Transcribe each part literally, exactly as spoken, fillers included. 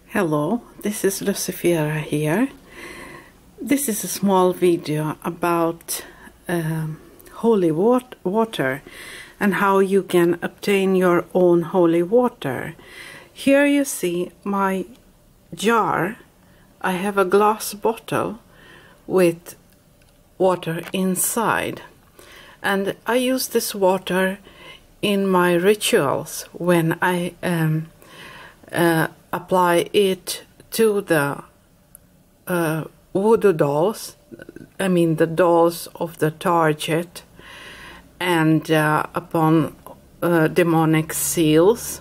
Hello, this is Lucifera here. This is a small video about um, holy wat water and how you can obtain your own holy water. Here you see my jar. I have a glass bottle with water inside, and I use this water in my rituals when I um, uh, apply it to the uh, voodoo dolls, I mean the dolls of the target, and uh, upon uh, demonic seals.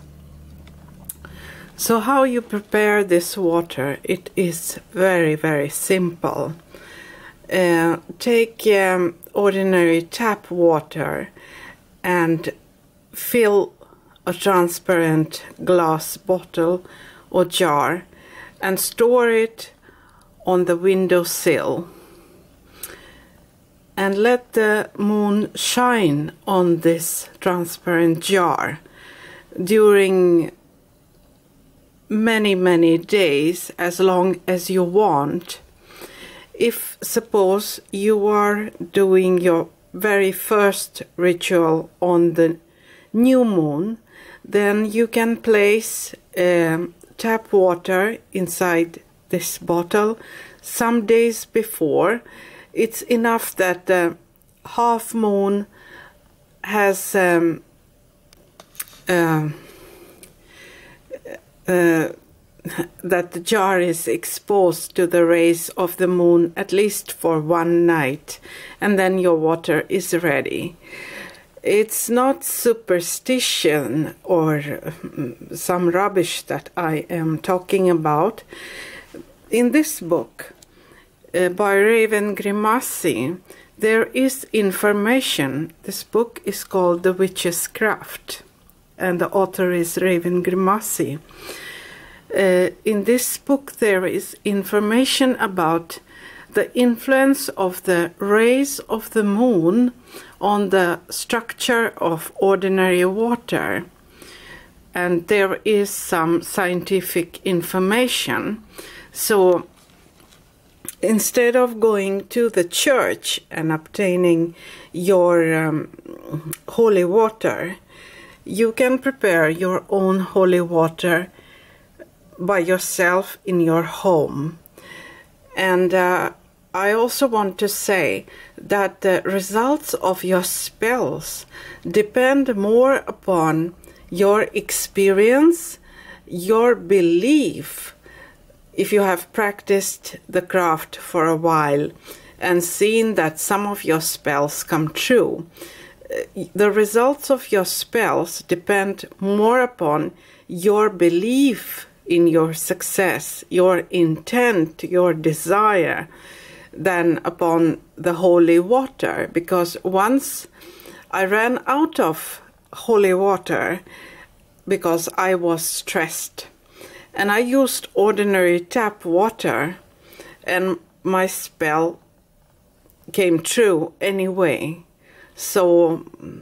So how you prepare this water, it is very very simple. Uh, take um, ordinary tap water and fill a transparent glass bottle or jar and store it on the windowsill, and let the moon shine on this transparent jar during many many days, as long as you want. If suppose you are doing your very first ritual on the new moon, then you can place um, tap water inside this bottle some days before. It's enough that the half moon has um, uh, uh, that the jar is exposed to the rays of the moon at least for one night, and then your water is ready. It's not superstition or some rubbish that I am talking about. In this book uh, by Raven Grimassi, there is information. This book is called The Witch's Craft, and the author is Raven Grimassi. Uh, in this book there is information about the influence of the rays of the moon on the structure of ordinary water, and there is some scientific information. So instead of going to the church and obtaining your um, holy water, you can prepare your own holy water by yourself in your home. And uh, I also want to say that the results of your spells depend more upon your experience, your belief. If you have practiced the craft for a while and seen that some of your spells come true, the results of your spells depend more upon your belief in your success, your intent, your desire, than upon the holy water. Because once I ran out of holy water because I was stressed, and I used ordinary tap water, and my spell came true anyway. So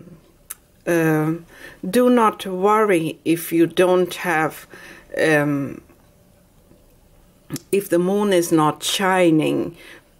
uh, do not worry if you don't have um, if the moon is not shining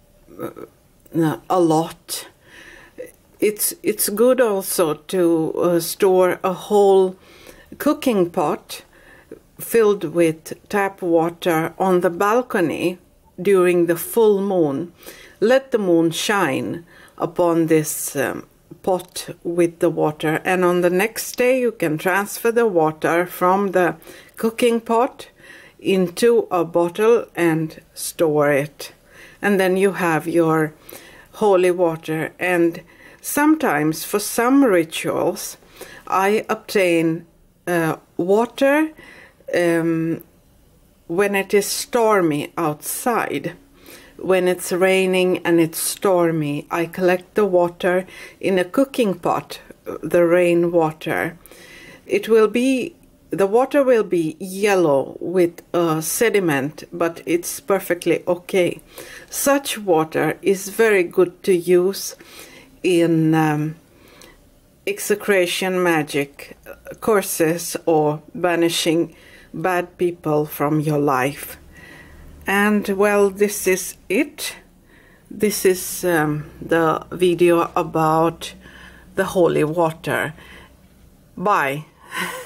uh, a lot. It's it's good also to uh, store a whole cooking pot filled with tap water on the balcony during the full moon. Let the moon shine upon this um, pot with the water, and on the next day you can transfer the water from the cooking pot into a bottle and store it, and then you have your holy water. And sometimes for some rituals I obtain uh, water um, when it is stormy outside. When it's raining and it's stormy, I collect the water in a cooking pot, the rain water. It will be, the water will be yellow with uh, sediment, but it's perfectly okay. Such water is very good to use in um, execration magic courses or banishing bad people from your life. And well, this is it. This is um, the video about the holy water. Bye.